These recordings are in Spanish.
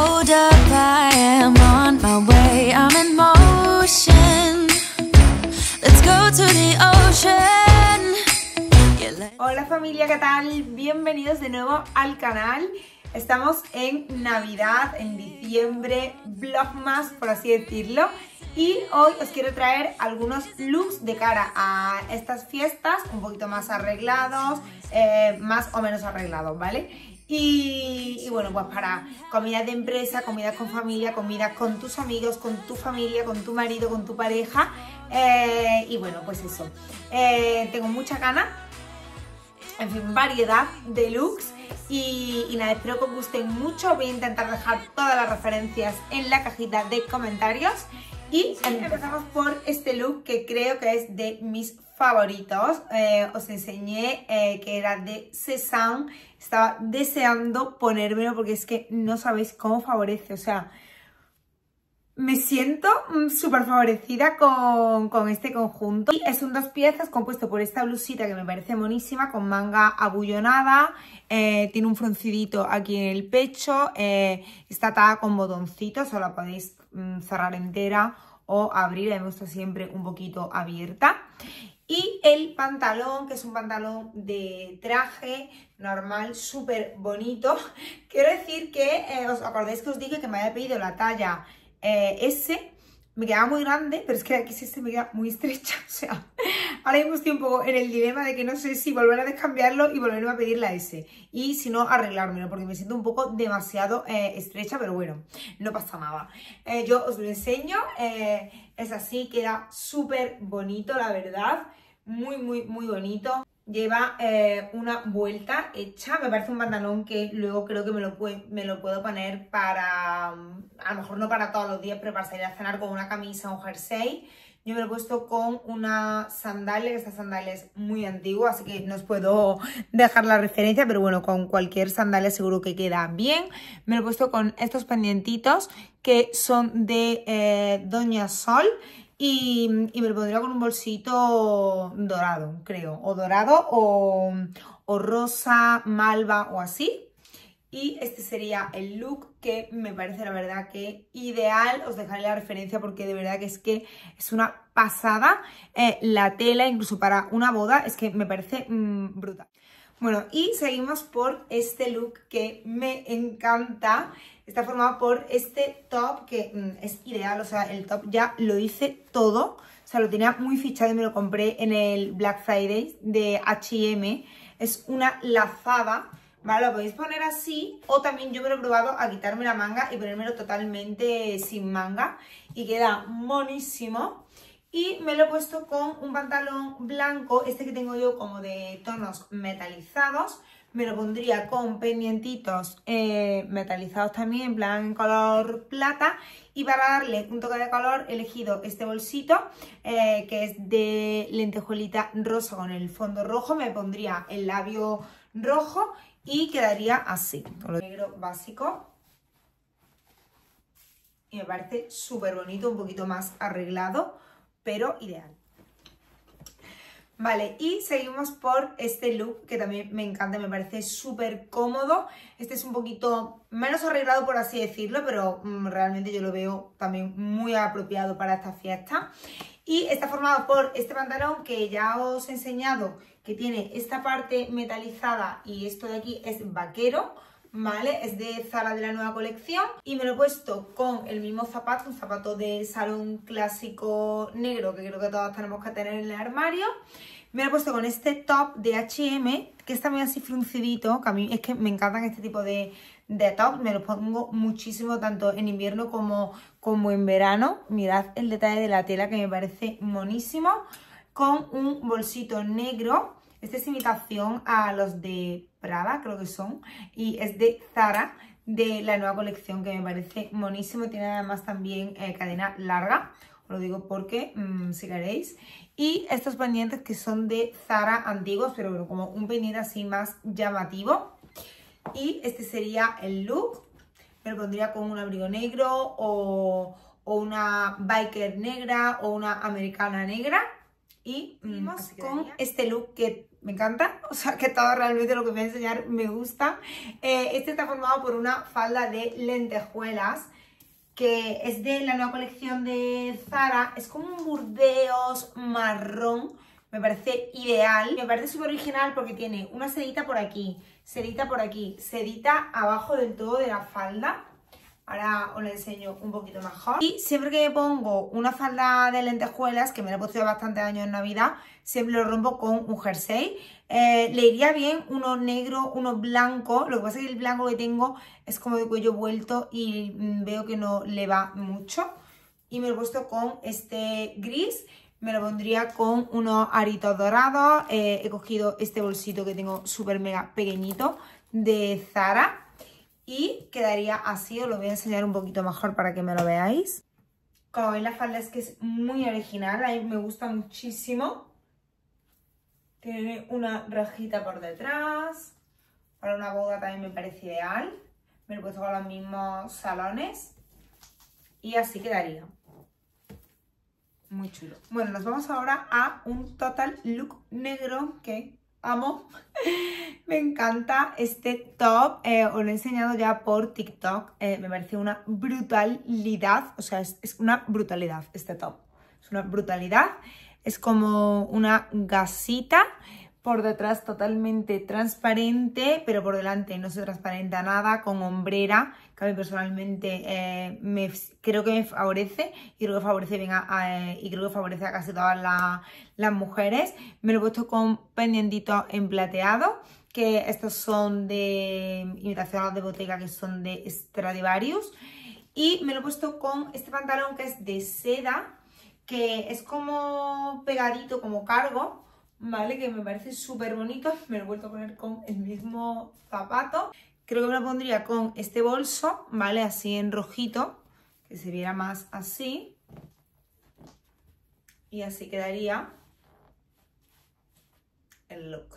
Hold up, I am on my way, I'm in motion. Let's go to the ocean. Hola familia, ¿qué tal? Bienvenidos de nuevo al canal. Estamos en Navidad, en diciembre, vlogmas por así decirlo. Y hoy os quiero traer algunos looks de cara a estas fiestas, un poquito más arreglados, más o menos arreglados, ¿vale? Y bueno, pues para comidas de empresa, comidas con familia, comidas con tus amigos, con tu familia, con tu marido, con tu pareja. Y bueno, pues eso. Tengo mucha ganas, en fin, variedad de looks. Y nada, espero que os gusten mucho. Voy a intentar dejar todas las referencias en la cajita de comentarios. Y empezamos por este look que creo que es de mis favoritos. Os enseñé que era de Cézanne. Estaba deseando ponérmelo porque es que no sabéis cómo favorece. O sea, me siento súper favorecida con este conjunto. Y es un 2 piezas compuesto por esta blusita que me parece monísima, con manga abullonada. Tiene un froncidito aquí en el pecho. Está atada con botoncitos, o la podéis cerrar entera o abrir. A mí me gusta siempre un poquito abierta. Y el pantalón, que es un pantalón de traje normal, súper bonito. Quiero decir que, ¿os acordáis que os dije que me había pedido la talla S? Me quedaba muy grande, pero es que aquí sí me queda muy estrecha. O sea, ahora mismo estoy un poco en el dilema de que no sé si volver a descambiarlo y volverme a pedir la S. Y si no, arreglármelo, porque me siento un poco demasiado estrecha, pero bueno, no pasa nada. Yo os lo enseño. Es así, queda súper bonito, la verdad. Muy, muy, muy bonito. Lleva una vuelta hecha. Me parece un pantalón que luego creo que me lo puedo poner para, a lo mejor no para todos los días, pero para salir a cenar con una camisa o un jersey. Yo me lo he puesto con una sandalia, que esta sandalia es muy antigua, así que no os puedo dejar la referencia, pero bueno, con cualquier sandalia seguro que queda bien. Me lo he puesto con estos pendientitos que son de Doña Sol. Y me lo pondría con un bolsito dorado, creo. O dorado o rosa, malva o así. Y este sería el look que me parece la verdad que ideal. Os dejaré la referencia porque de verdad que es una pasada. La tela, incluso para una boda, es que me parece brutal. Bueno, y seguimos por este look que me encanta. Está formado por este top que es ideal, o sea, el top ya lo dice todo. O sea, lo tenía muy fichado y me lo compré en el Black Friday de H&M. Es una lazada, ¿vale? Lo podéis poner así, o también yo me lo he probado a quitarme la manga y ponérmelo totalmente sin manga. Y queda monísimo. Y me lo he puesto con un pantalón blanco, este que tengo yo como de tonos metalizados. Me lo pondría con pendientitos metalizados también, en plan color plata. Y para darle un toque de color he elegido este bolsito, que es de lentejuelita rosa con el fondo rojo. Me pondría el labio rojo y quedaría así, con lo negro básico. Y me parece súper bonito, un poquito más arreglado, pero ideal. Vale, y seguimos por este look que también me encanta, me parece súper cómodo. Este es un poquito menos arreglado, por así decirlo, pero realmente yo lo veo también muy apropiado para esta fiesta. Y está formado por este pantalón que ya os he enseñado, que tiene esta parte metalizada y esto de aquí es vaquero, ¿vale? Es de Zara, de la nueva colección. Y me lo he puesto con el mismo zapato, un zapato de salón clásico negro que creo que todos tenemos que tener en el armario. Me lo he puesto con este top de H&M, que es también así fruncidito, que a mí es que me encantan este tipo de tops. Me los pongo muchísimo, tanto en invierno como en verano. Mirad el detalle de la tela, que me parece monísimo. Con un bolsito negro. Este es imitación a los de Prada, creo que son. Y es de Zara, de la nueva colección, que me parece monísimo. Tiene además también cadena larga. Os lo digo porque, si queréis. Y estos pendientes que son de Zara antiguos, pero bueno, como un pendiente así más llamativo. Y este sería el look. Me lo pondría con un abrigo negro o una biker negra o una americana negra. Y seguimos con este look que me encanta, o sea que todo realmente lo que voy a enseñar me gusta. Este está formado por una falda de lentejuelas, que es de la nueva colección de Zara. Es como un burdeos marrón, me parece ideal. Me parece súper original porque tiene una sedita por aquí, sedita abajo del todo de la falda. Ahora os lo enseño un poquito mejor. Y siempre que me pongo una falda de lentejuelas, que me la he puesto ya bastantes años en Navidad, siempre lo rompo con un jersey. Le iría bien uno negro, uno blanco. Lo que pasa es que el blanco que tengo es como de cuello vuelto y veo que no le va mucho. Y me lo he puesto con este gris. Me lo pondría con unos aritos dorados. He cogido este bolsito que tengo súper mega pequeñito de Zara. Y quedaría así, os lo voy a enseñar un poquito mejor para que me lo veáis. Como veis, la falda es que es muy original, a mí me gusta muchísimo. Tiene una rajita por detrás. Para una boda también me parece ideal. Me lo he puesto con los mismos salones. Y así quedaría. Muy chulo. Bueno, nos vamos ahora a un total look negro que amo. Me encanta este top. Os lo he enseñado ya por TikTok. Me parece una brutalidad. O sea, es una brutalidad este top. Es una brutalidad. Es como una gasita. Por detrás totalmente transparente, pero por delante no se transparenta nada, con hombrera, que a mí personalmente creo que me favorece, y creo que favorece a casi todas las mujeres. Me lo he puesto con pendientitos en plateado, que estos son de imitación de Bottega, que son de Stradivarius. Y me lo he puesto con este pantalón que es de seda, que es como pegadito, como cargo, ¿vale? Que me parece súper bonito. Me lo he vuelto a poner con el mismo zapato. Creo que me lo pondría con este bolso, ¿vale? Así en rojito, que se viera más así. Y así quedaría el look.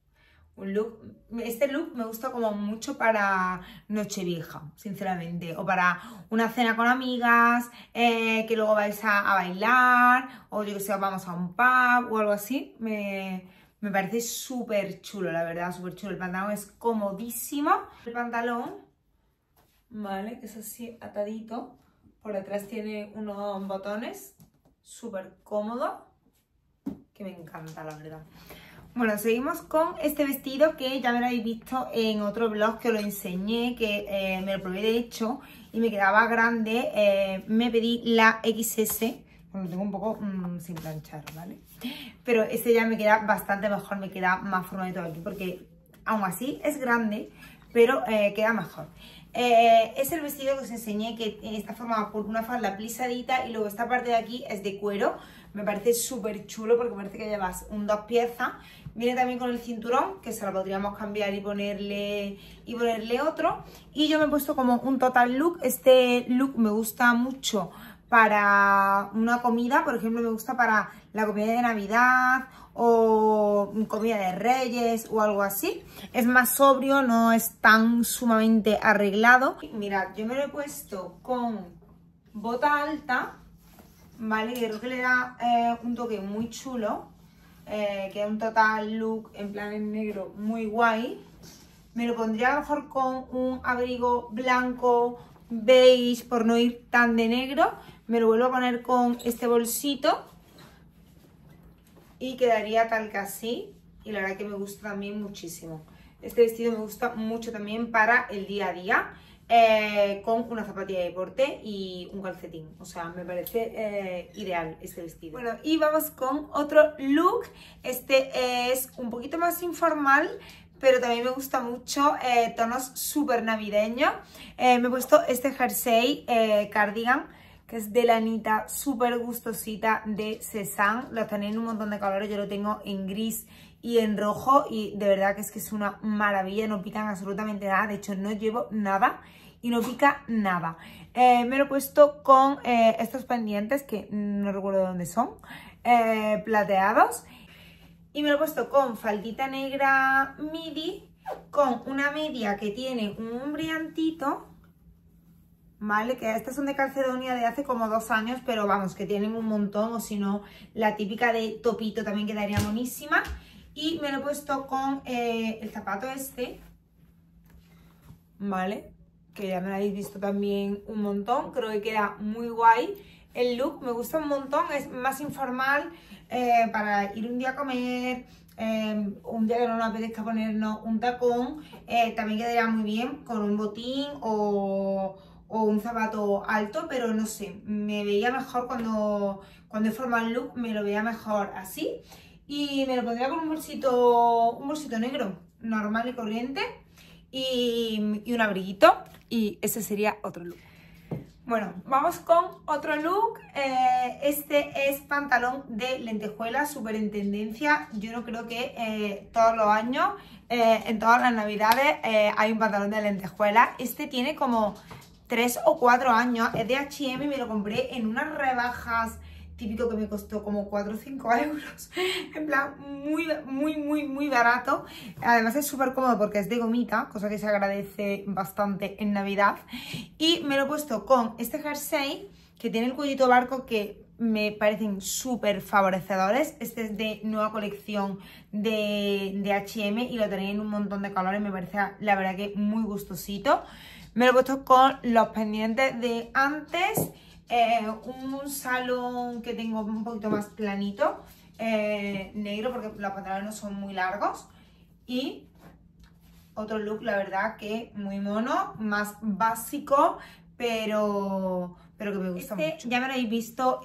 Este look me gusta como mucho para Nochevieja, sinceramente, o para una cena con amigas, que luego vais a bailar, o yo que sé, vamos a un pub o algo así. Me parece súper chulo, la verdad, súper chulo. El pantalón es comodísimo. El pantalón, ¿vale? Que es así atadito. Por detrás tiene unos botones, súper cómodo, que me encanta, la verdad. Bueno, seguimos con este vestido que ya me lo habéis visto en otro vlog que os lo enseñé, que me lo probé de hecho y me quedaba grande. Me pedí la XS, bueno, lo tengo un poco sin planchar, ¿vale? Pero este ya me queda bastante mejor, me queda más formadito aquí porque aún así es grande, pero queda mejor. Es el vestido que os enseñé, que está formado por una falda plisadita y luego esta parte de aquí es de cuero. Me parece súper chulo porque parece que llevas un 2 piezas. Viene también con el cinturón, que se lo podríamos cambiar y ponerle otro. Y yo me he puesto como un total look. Este look me gusta mucho para una comida, por ejemplo, me gusta para la comida de Navidad o comida de Reyes o algo así. Es más sobrio, no es tan sumamente arreglado. Mirad, yo me lo he puesto con bota alta, ¿vale? Que creo que le da un toque muy chulo, que es un total look en plan en negro muy guay. Me lo pondría a lo mejor con un abrigo blanco, beige, por no ir tan de negro. Me lo vuelvo a poner con este bolsito y quedaría tal que así. Y la verdad que me gusta también muchísimo. Este vestido me gusta mucho también para el día a día, con una zapatilla de deporte y un calcetín. O sea, me parece ideal este vestido. Bueno, y vamos con otro look. Este es un poquito más informal, pero también me gusta mucho, tonos súper navideños. Me he puesto este jersey cardigan, que es de lanita súper gustosita de Cézanne. Lo tenéis en un montón de colores, yo lo tengo en gris y en rojo y de verdad que es una maravilla, no pican absolutamente nada. De hecho no llevo nada y no pica nada. Me lo he puesto con estos pendientes que no recuerdo de dónde son, plateados. Y me lo he puesto con faldita negra midi, con una media que tiene un brillantito, ¿vale? Que estas son de Calcedonia de hace como 2 años, pero vamos, que tienen un montón, o si no, la típica de topito también quedaría monísima. y me lo he puesto con el zapato este, ¿vale? Que ya me lo habéis visto también un montón, creo que queda muy guay. El look me gusta un montón, es más informal para ir un día a comer, un día que no nos apetezca ponernos un tacón, también quedaría muy bien con un botín o un zapato alto, pero no sé, me veía mejor cuando he formado el look, me lo veía mejor así. Y me lo pondría con un bolsito negro, normal y corriente, y un abriguito, y ese sería otro look. Bueno, vamos con otro look. Este es pantalón de lentejuela, súper en tendencia. Yo no creo que todos los años, en todas las navidades, hay un pantalón de lentejuela. Este tiene como 3 o 4 años, es de H&M y me lo compré en unas rebajas, típico que me costó como 4 o 5 euros, en plan muy barato. Además es súper cómodo porque es de gomita, cosa que se agradece bastante en Navidad. Y me lo he puesto con este jersey que tiene el cuellito barco, que me parecen súper favorecedores. Este es de nueva colección de H&M y lo tenéis en un montón de colores, me parece la verdad que muy gustosito. Me lo he puesto con los pendientes de antes. Un salón que tengo un poquito más planito, negro, porque los pantalones no son muy largos. Y otro look, la verdad que muy mono, más básico, pero que me gusta mucho. Ya me lo habéis visto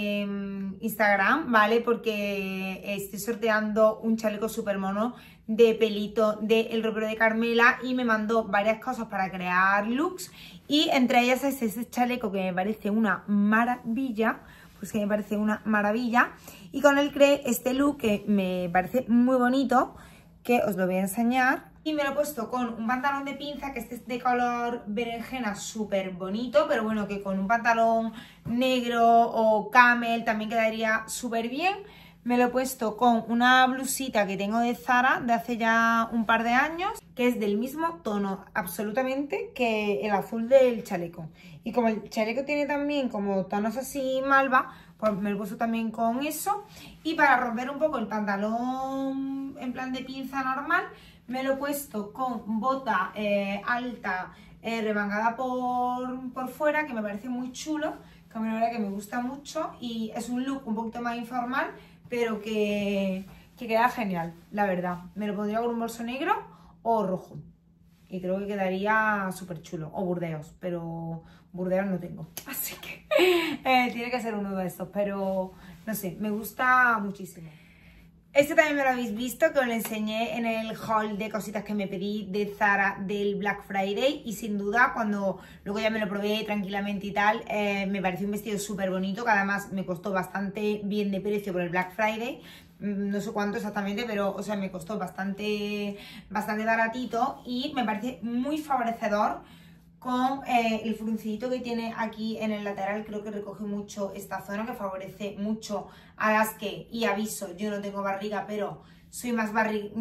en Instagram, ¿vale? Porque estoy sorteando un chaleco súper mono de pelito del ropero de Carmela y me mandó varias cosas para crear looks, y entre ellas es ese chaleco que me parece una maravilla, pues que me parece una maravilla, y con él creé este look que me parece muy bonito, que os lo voy a enseñar. Y me lo he puesto con un pantalón de pinza, que este es de color berenjena, súper bonito, pero bueno, que con un pantalón negro o camel también quedaría súper bien. Me lo he puesto con una blusita que tengo de Zara de hace ya un par de años, que es del mismo tono absolutamente que el azul del chaleco. Y como el chaleco tiene también como tonos así malva, pues me lo he puesto también con eso. Y para romper un poco el pantalón en plan de pinza normal, me lo he puesto con bota alta remangada por fuera, que me parece muy chulo, que a mí la verdad que me gusta mucho, y es un look un poquito más informal, pero que queda genial, la verdad. Me lo pondría con un bolso negro o rojo y creo que quedaría súper chulo, o burdeos, pero burdeos no tengo, así que tiene que ser uno de estos, pero no sé, me gusta muchísimo. Este también me lo habéis visto, que os lo enseñé en el haul de cositas que me pedí de Zara del Black Friday, y sin duda cuando luego ya me lo probé tranquilamente y tal, me pareció un vestido súper bonito, que además me costó bastante bien de precio por el Black Friday, no sé cuánto exactamente, pero o sea, me costó bastante baratito, y me parece muy favorecedor con el fruncito que tiene aquí en el lateral. Creo que recoge mucho esta zona, que favorece mucho a las que, y aviso, yo no tengo barriga, pero soy más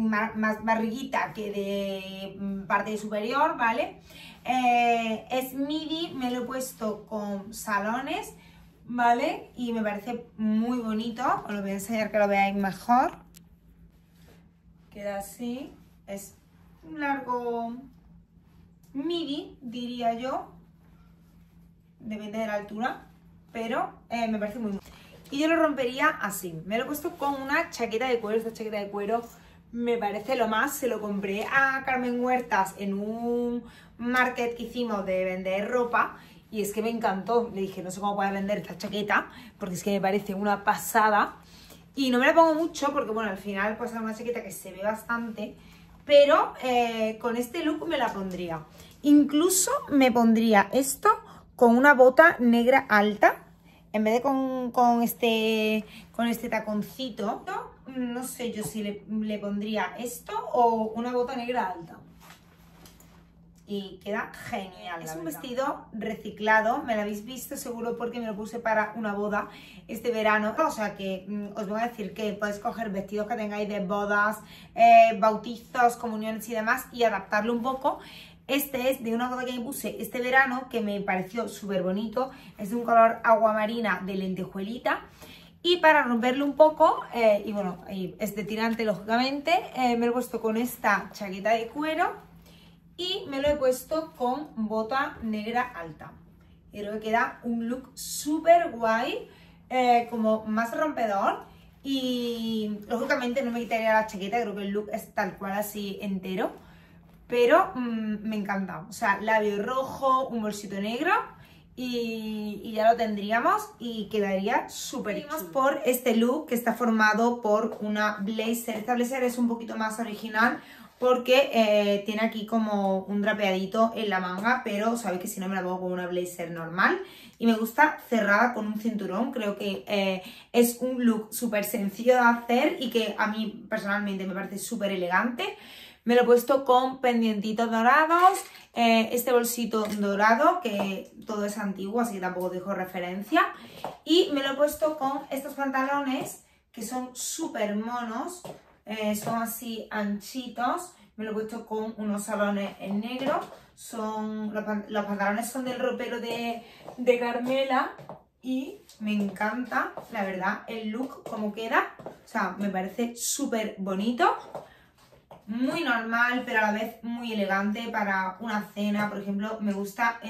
barriguita que de parte superior, ¿vale? Es midi, me lo he puesto con salones, ¿vale? Y me parece muy bonito, os lo voy a enseñar que lo veáis mejor. Queda así, es un largo midi, diría yo, depende de la altura, pero me parece muy bonito. Y yo lo rompería así. Me lo he puesto con una chaqueta de cuero. Esta chaqueta de cuero me parece lo más. Se lo compré a Carmen Huertas en un market que hicimos de vender ropa, y es que me encantó. Le dije, no sé cómo puedes vender esta chaqueta, porque es que me parece una pasada. Y no me la pongo mucho porque, bueno, al final pues es una chaqueta que se ve bastante, pero con este look me la pondría. Incluso me pondría esto con una bota negra alta, en vez de con este taconcito. No sé yo si le pondría esto o una bota negra alta. Y queda genial. Es un vestido reciclado, me lo habéis visto seguro porque me lo puse para una boda este verano. O sea que os voy a decir que podéis coger vestidos que tengáis de bodas, bautizos, comuniones y demás, y adaptarlo un poco. Este es de una boda que me puse este verano, que me pareció súper bonito. Es de un color agua marina de lentejuelita. Y para romperlo un poco, y bueno, es de tirante lógicamente, me lo he puesto con esta chaqueta de cuero y me lo he puesto con bota negra alta. Y creo que queda un look súper guay, como más rompedor. Y lógicamente no me quitaría la chaqueta, creo que el look es tal cual así entero. Pero me encanta, o sea, labio rojo, un bolsito negro y ya lo tendríamos y quedaría súper chulo. Por este look que está formado por una blazer. Esta blazer es un poquito más original porque tiene aquí como un drapeadito en la manga, pero sabéis que si no me la pongo con una blazer normal. Y me gusta cerrada con un cinturón, creo que es un look súper sencillo de hacer y que a mí personalmente me parece súper elegante. Me lo he puesto con pendientitos dorados, este bolsito dorado, que todo es antiguo, así que tampoco dejo referencia. Y me lo he puesto con estos pantalones, que son súper monos, son así anchitos. Me lo he puesto con unos salones en negro. Los pantalones son del ropero de Carmela y me encanta, la verdad, el look como queda. O sea, me parece súper bonito. Muy normal, pero a la vez muy elegante para una cena, por ejemplo. Me gusta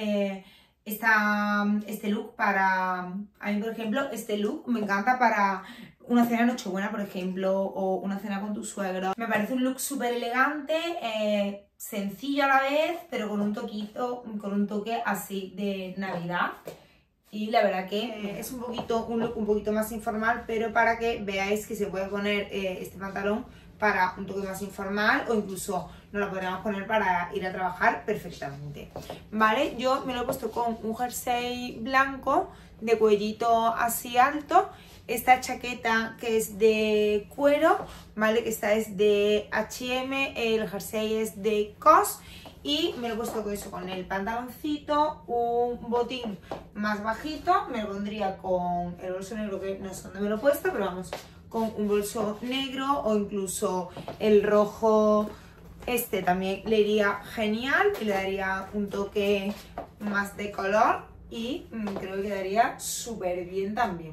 este look para... A mí, por ejemplo, este look me encanta para una cena de Nochebuena, por ejemplo, o una cena con tu suegro. Me parece un look súper elegante, sencillo a la vez, pero con un toque así de Navidad. Y la verdad que es un look un poquito más informal, pero para que veáis que se puede poner este pantalón para un toque más informal o incluso nos lo podríamos poner para ir a trabajar perfectamente. Vale, yo me lo he puesto con un jersey blanco de cuellito así alto, esta chaqueta que es de cuero, vale, que esta es de H&M, el jersey es de COS. Y me lo he puesto con eso, con el pantaloncito, un botín más bajito, me lo pondría con el bolso negro, que no sé dónde me lo he puesto, pero vamos, con un bolso negro o incluso el rojo, este también le iría genial y le daría un toque más de color y creo que quedaría súper bien también.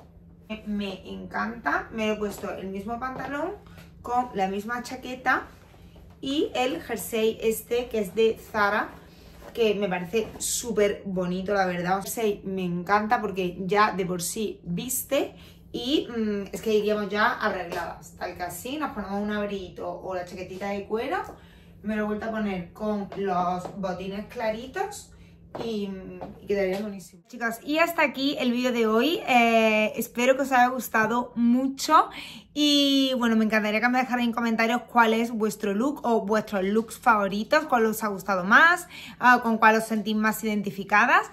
Me encanta, me lo he puesto el mismo pantalón con la misma chaqueta y el jersey este que es de Zara, que me parece súper bonito, la verdad. El jersey me encanta porque ya de por sí viste y es que iríamos ya arregladas, tal que así nos ponemos un abriguito o la chaquetita de cuero. Me lo he vuelto a poner con los botines claritos y quedaría buenísimo. Chicas, y hasta aquí el vídeo de hoy. Espero que os haya gustado mucho y bueno, me encantaría que me dejarais en comentarios cuál es vuestro look o vuestros looks favoritos, cuál os ha gustado más, con cuál os sentís más identificadas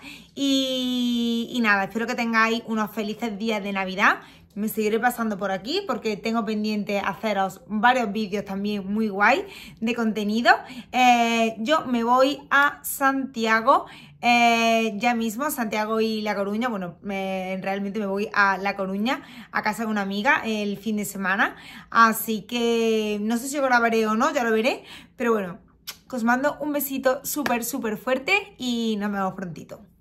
y nada, espero que tengáis unos felices días de Navidad. Me seguiré pasando por aquí porque tengo pendiente haceros varios vídeos también muy guay de contenido. Yo me voy a Santiago ya mismo, Santiago y La Coruña. Bueno, realmente me voy a La Coruña, a casa de una amiga el fin de semana. Así que no sé si lo grabaré o no, ya lo veré. Pero bueno, os mando un besito súper fuerte y nos vemos prontito.